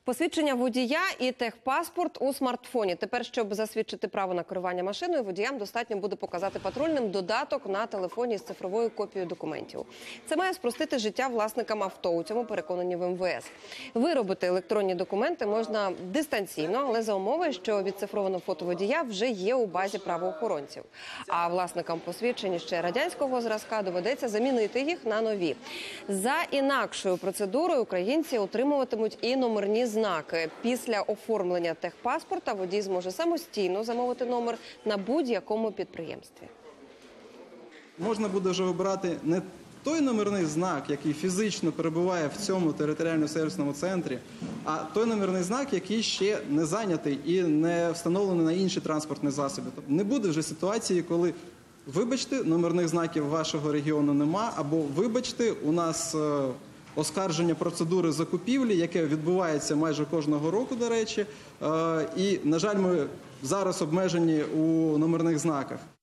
Посвідчення водія і техпаспорт у смартфоні. Тепер, щоб засвідчити право на керування машиною, водіям достатньо буде показати патрульним додаток на телефоні з цифровою копією документів. Це має спростити життя власникам авто, у цьому переконані в МВС. Виробити електронні документи можна дистанційно, але за умови, що відцифроване фото водія вже є у базі правоохоронців. А власникам посвідчень ще радянського зразка доведеться замінити їх на нові. За інакшою процедурою українці отримуватимуть і номерні знаки. Після оформлення техпаспорта водій зможе самостійно замовити номер на будь-якому підприємстві. Можна буде вже вибирати не той номерний знак, який фізично перебуває в цьому територіально-сервісному центрі, а той номерний знак, який ще не зайнятий і не встановлений на інші транспортні засоби. Тобто не буде вже ситуації, коли вибачте, номерних знаків вашого регіону нема, або вибачте, у нас оскарження процедури закупівлі, яке відбувається майже кожного року, до речі, і, на жаль, ми зараз обмежені у номерних знаках.